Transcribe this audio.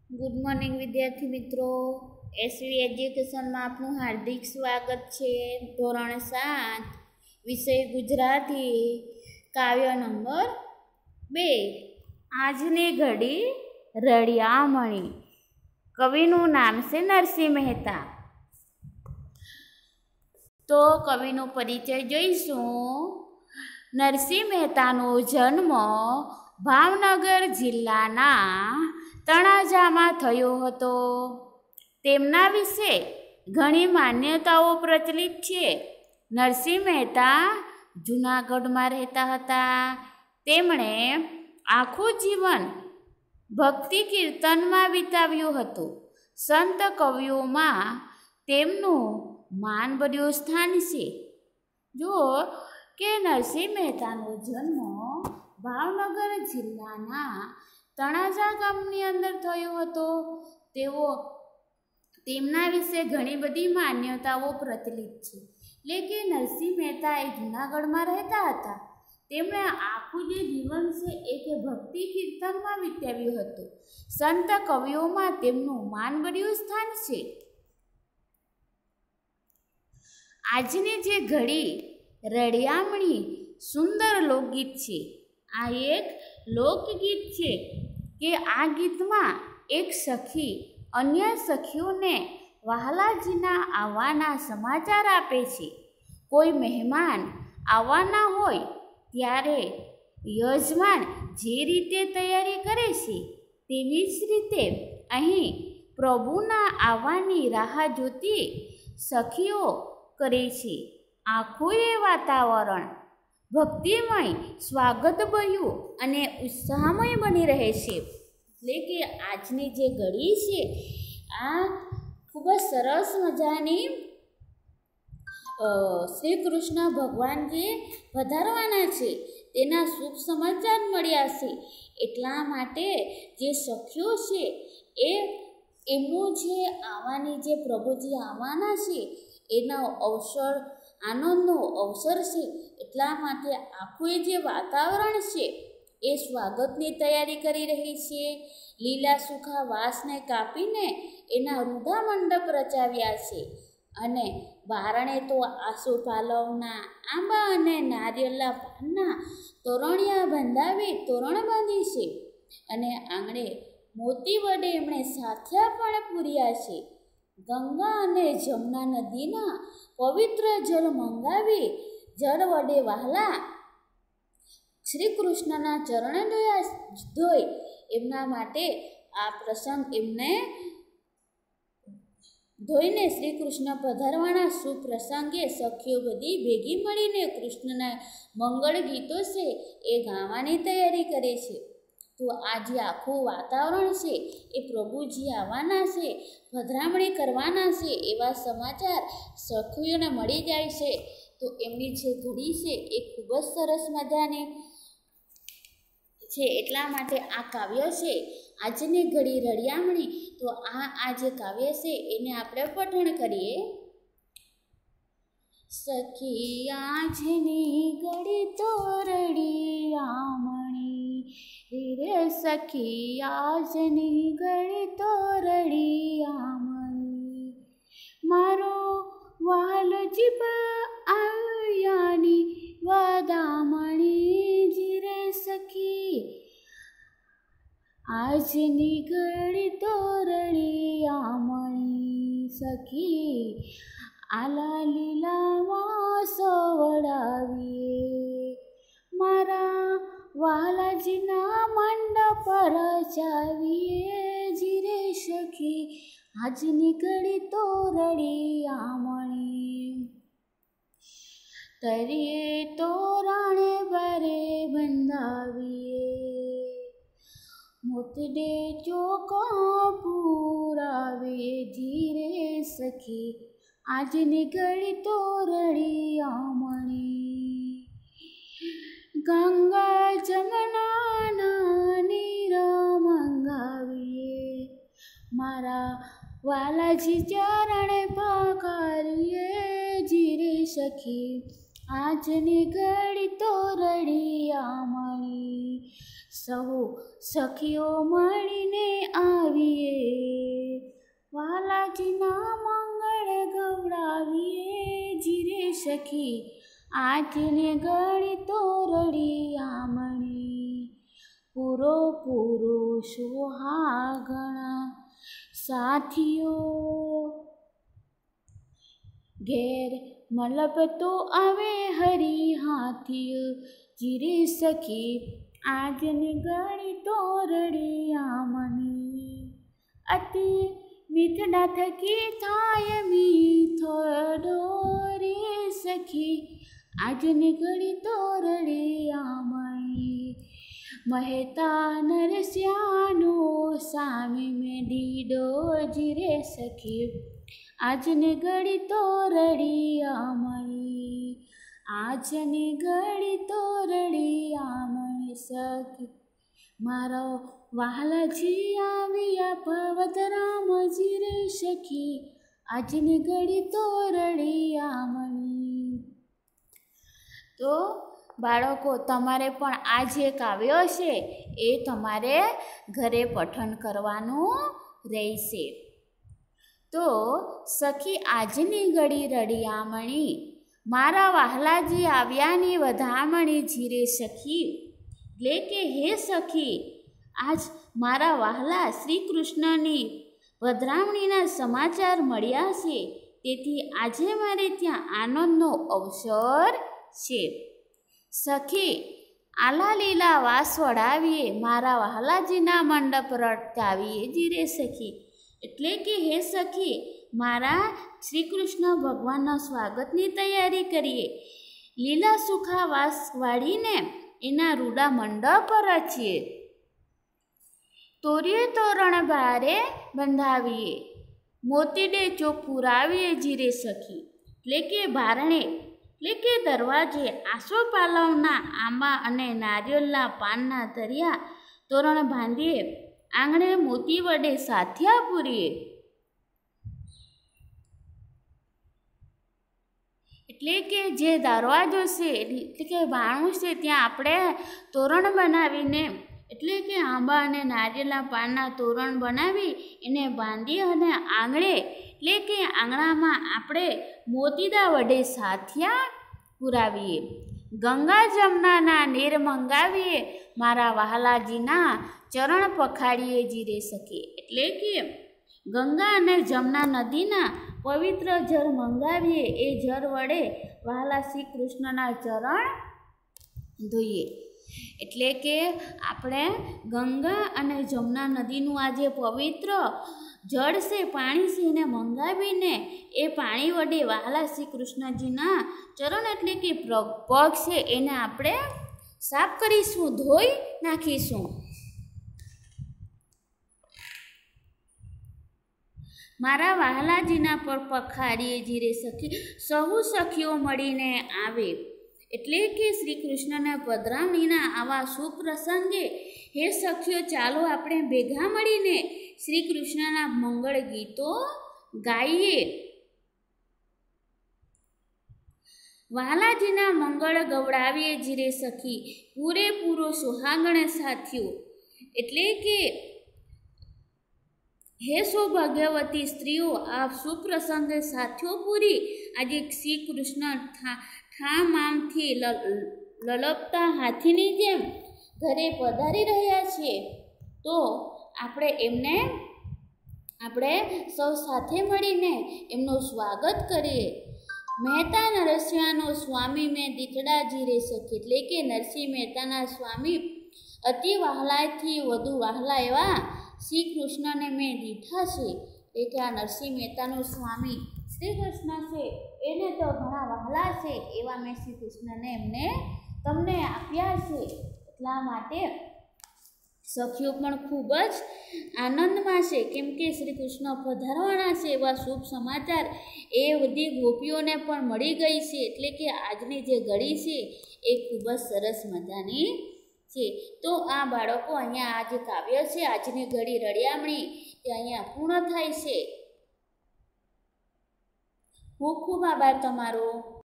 Good morning વિદ્યાર્થી મિત્રો, SV એજ્યુકેશનમાં આપનું હાર્દિક સ્વાગત છે। ધોરણ 7 વિષય ગુજરાતી, કાવ્ય નંબર 2 આજની ઘડી રળિયામણી। કવિનું નામ છે નરસિંહ મહેતા। તો કવિનો પરિચય જોઈશું। નરસિંહ મહેતાનો જન્મ ભાવનગર જિલ્લાના તળાજામાં થયો હતો। તેમના વિશે ઘણી માન્યતાઓ પ્રચલિત છે। નરસિંહ મહેતા જૂનાગઢમાં રહેતા હતા। તેમણે આખું જીવન ભક્તિ કીર્તનમાં વિતાવ્યું હતું। સંત કવિઓમાં તેમનું માનભર્યું સ્થાન છે। જો કે નરસિંહ મહેતાનો જન્મ ભાવનગર જિલ્લાના તળાજા ગામની અંદર થયો હતો। તેમના વિશે ઘણી બધી માન્યતાઓ પ્રચલિત છે। એટલે કે નરસિંહ મહેતા એ જૂનાગઢમાં રહેતા હતા। તેમણે આખું જે જીવન છે એ ભક્તિ કીર્તનમાં વિતાવ્યું હતું। સંત કવિઓમાં તેમનું માનભર્યું સ્થાન છે। આજની જે ઘડી રળિયામણી સુંદર લોકગીત છે। આ એક લોકગીત છે કે આ ગીતમાં એક સખી અન્ય સખીઓને વહાલાજીના આવવાના સમાચાર આપે છે। કોઈ મહેમાન આવવાના હોય ત્યારે યજમાન જે રીતે તૈયારી કરે છે તેવી જ રીતે અહીં પ્રભુના આવવાની રાહ જોતી સખીઓ કરે છે। આખું એ વાતાવરણ ભક્તિમય, સ્વાગતભર્યું અને ઉત્સાહમય બની રહે છે। એટલે કે આજની જે ઘડી છે આ ખૂબ જ સરસ મજાની શ્રી કૃષ્ણ ભગવાન જે પધારવાના છે તેના શુભ સમાચાર મળ્યા છે। એટલા માટે જે સખીઓ છે એ એમનું જે આવવાની જે પ્રભુજી આવવાના છે એનો અવસર, આનંદનો અવસર છે। એટલા માટે આખું જે વાતાવરણ છે એ સ્વાગતની તૈયારી કરી રહી છે। લીલા સૂખા વાંસને કાપીને એના રૂડા મંડપ રચાવ્યા છે અને બારણે તો આસોપાલવના આંબા અને નારિયેળના પાનના તોરણિયા બંધાવી તોરણ બાંધી છે અને આંગણે મોતી વડે એમણે સાથિયા પણ પૂર્યા છે। ગંગા અને જમુના નદીના પવિત્ર જળ મંગાવી જળ વડે વહાલા શ્રી કૃષ્ણના ચરણે ધોઈ એમના માટે આ પ્રસંગ એમને ધોઈને શ્રી કૃષ્ણ પધારવાના શુભ પ્રસંગે સખીઓ બધી ભેગી મળીને કૃષ્ણના મંગળ ગીતો છે એ ગાવાની તૈયારી કરે છે। તો આ જે આખું વાતાવરણ છે એ પ્રભુજી આવવાના છે, પધરામણી કરવાના છે એવા સમાચાર સખીઓને મળી જાય છે। તો એમની જે ઘડી છે એ ખૂબ જ સરસ મજાની છે। એટલા માટે આ કાવ્ય છે આજની ઘડી રળિયામણી। તો આ જે કાવ્ય છે એને આપણે પઠન કરીએ। સખી આજની ઘડી તો રળિયામણી, રે સખી આજની ઘડી તો રળિયામણી, મારો વાલજી આવ્યાની વધામણી, જીરે સખી આજની ઘડી તો રળિયામણી, સખી આલા લીલામાં સવડાવીએ, મારા વાલાજીના મંડપ રચાવીએ, જીરે સખી આજની ઘડી તો રળિયામણી, તરીએ તોરણે બરે બંધાવીએ, મોતડે ચોકા પુરાવીએ, જીરે સખી આજની ઘડી તો રળિયામણી, ગંગા જમનાના નીર મંગાવીએ, મારા વાલાજી ચરણે પકારીએ, જીરે સખી આજની ઘડી તો રળિયામણી, સહુ સખીઓ મળીને આવીએ, વાલાજીના મંગળ ગવડાવીએ. જીરે સખી આજને ઘડી તો રડી આમણી, પૂરો પૂરો સુહાગણા સાથીઓ. ઘેર મલબ તો આવે હરી હાથીઓ, જીરે સખી આજને ઘડી તો રડી આમણી. અતિ મીઠડા થકી થાય મીઠો રે સખી આજને ઘડી તો રડી આમણી. મહેતા નરસ્યાનો સામી મેં દીડો, જીરે સખી આજને ઘડી તો રડી આમણી. આજને ઘડી તો રડી આમણી. સખી મારો વહાલાજી આવ્યા પવતરામ, જીરે સખી આજને ઘડી તો રડી આમણી. તો બાળકો, તમારે પણ આ જે કાવ્ય છે એ તમારે ઘરે પઠન કરવાનું રહેશે. તો સખી આજની ઘડી રડી આમણી, મારા વહાલાજી આવ્યાની વધામણી. જીરે સખી એટલે કે હે સખી, આજ મારા વહાલા શ્રી કૃષ્ણની વધામણીના સમાચાર મળ્યા છે, તેથી આજે મારે ત્યાં આનંદનો અવસર છે. સખી આલા લીલા વાસ વડાવીએ, મારા વહાલાજીના મંડપ રટકાવીએ. જીરે સખી એટલે કે હે સખી, મારા શ્રી કૃષ્ણ ભગવાનના સ્વાગતની તૈયારી કરીએ. લીલા સુખા વાસ વાળીને એના રૂડા મંડપ રચીએ. તોરીએ તોરણ બારે બંધાવીએ, મોતીડે ચોક પુરાવીએ. જીરે સખી એટલે કે બારણે એટલે કે દરવાજે આસોપાલવના આંબા અને નારિયેળના પાનના તરિયા તોરણ બાંધીએ. આંગણે મોતી વડે સાથિયા પૂરીએ. એટલે કે જે દરવાજો છે એટલે કે બારણું છે ત્યાં આપણે તોરણ બનાવીને, એટલે કે આંબા અને નારિયેળના પાનના તોરણ બનાવી એને બાંધી અને આંગણે એટલે કે આંગણામાં આપણે મોતીડા વડે સાથિયા પુરાવીએ. ગંગા જમનાના નીર મંગાવીએ, મારા વહાલાજીના ચરણ પખાડીએ. જીરે સખી એટલે કે ગંગા અને જમના નદીના પવિત્ર જળ મંગાવીએ. એ જળ વડે વહાલા શ્રી કૃષ્ણના ચરણ ધોઈએ. એટલે કે આપણે ગંગા અને જમના નદીનું આ જે પવિત્ર જળ છે, પાણી છે, એને મંગાવીને એ પાણી વડે વહાલા શ્રી કૃષ્ણજીના ચરણ એટલે કે પગ છે એને આપણે સાફ કરીશું, ધોઈ નાખીશું. મારા વહાલાજીના પર પખાડીએ. જીરે સખી સહુ સખીઓ મળીને આવે, એટલે કે શ્રી કૃષ્ણના પધરામણીના આવા સુપ્રસંગે હે સખીઓ, ચાલો આપણે ભેગા મળીને શ્રી કૃષ્ણના મંગળ ગીતો ગાઈએ. વહાલાજીના મંગળ ગવડાવીએ. જીરે સખી પૂરેપૂરો સુહાગણ સાથીઓ એટલે કે હે સૌભાગ્યવતી સ્ત્રીઓ, આ સુપ્રસંગે સાથીઓ પૂરી આજે શ્રી કૃષ્ણ ઠામ આમથી લલપતા હાથીની જેમ ઘરે પધારી રહ્યા છે. તો આપણે સૌ સાથે મળીને એમનું સ્વાગત કરીએ. મહેતા નરસિંહનો સ્વામી મેં દીઠડા. જીરે સખી એટલે કે નરસિંહ મહેતાના સ્વામી અતિ વહાલાથી વધુ વહાલા એવા શ્રી કૃષ્ણને મેં દીઠા છે. એટલે કે આ નરસિંહ મહેતાનું સ્વામી શ્રી કૃષ્ણ છે, એને તો ઘણા વહાલા છે એવા મેં શ્રી કૃષ્ણને તમને આપ્યા છે. એટલા માટે સખીઓ પણ ખૂબ જ આનંદમાં છે, કેમ કે શ્રી કૃષ્ણ પધારવાના છે એવા શુભ સમાચાર એ બધી ગોપીઓને પણ મળી ગઈ છે. એટલે કે આજની જે ઘડી છે એ ખૂબ જ સરસ મજાની છે. તો આ બાળકો, અહીંયા આ જે કાવ્ય છે આજની ઘડી રડિયામણી તે અહીંયા પૂર્ણ થાય છે. ખૂબ ખૂબ આભાર તમારો.